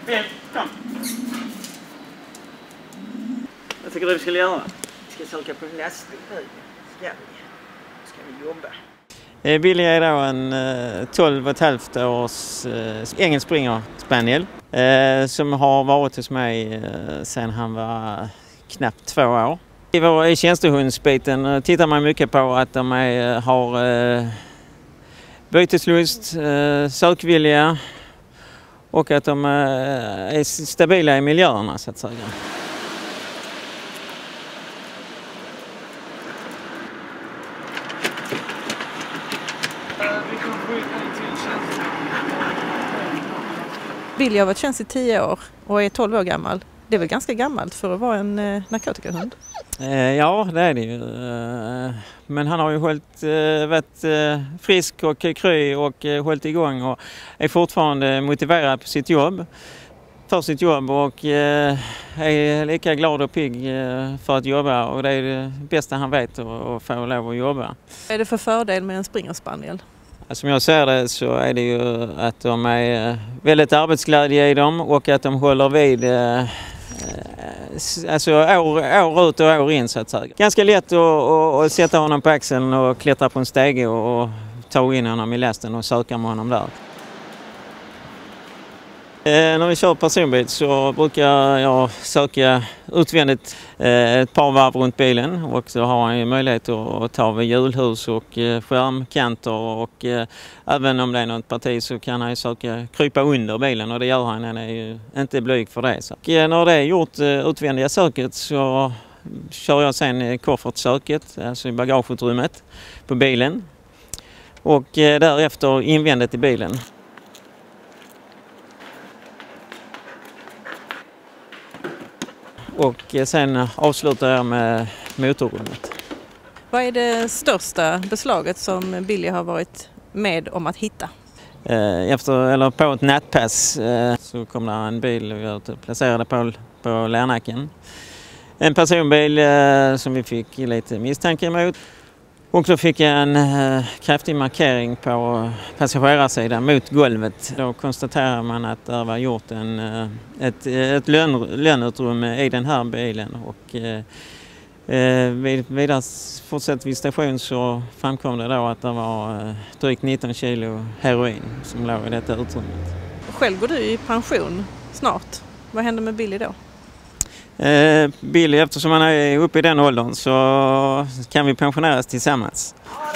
Kom. Jag tycker du skulle göra. Vi ska söka på en lastbil nu. Ska vi jobba. Billy är då en 12,5 års engelsk springer spaniel som har varit hos mig sedan han var knappt 2 år. I tjänstehundsbiten tittar man mycket på att de har byteslust, sökvilja och att de är stabila i miljöerna så att säga. Billy har varit tjänst i 10 år och är 12 år gammal. Det är väl ganska gammalt för att vara en narkotikahund? Ja, det är det ju. Men han har ju varit frisk och kry och hållit igång och är fortfarande motiverad på sitt jobb. För sitt jobb och är lika glad och pigg för att jobba och det är det bästa han vet att få lov att jobba. Vad är det för fördel med en springerspaniel? Som jag ser det så är det ju att de är väldigt arbetsglädje i dem och att de håller vid alltså år ut och år in så att säga. Ganska lätt att sätta honom på axeln och klättra på en stege och ta in honom i lasten och söka med honom där. När vi kör personbil så brukar jag söka utvändigt ett par varv runt bilen och så har han ju möjlighet att ta vid hjulhus och skärmkanter och även om det är något parti så kan han ju söka krypa under bilen och det gör han är ju inte blyg för det. Så. Och när det är gjort utvändiga söket så kör jag sen koffertsöket, alltså i bagageutrymmet på bilen och därefter invändigt i bilen. Och sen avslutar jag med motorrummet. Vad är det största beslaget som Billy har varit med om att hitta? På ett nattpass så kom det en bil och jag placerade på Lärnacken. En personbil som vi fick lite misstanke emot. Och då fick jag en kraftig markering på passagerarsidan mot golvet. Då konstaterar man att det var gjort ett lönnutrymme i den här bilen. Och vidare fortsatt vid station så framkom det då att det var drygt 19 kilo heroin som låg i detta utrymmet. Själv går du i pension snart. Vad händer med Billy då? Billy, eftersom han är uppe i den åldern så kan vi pensioneras tillsammans.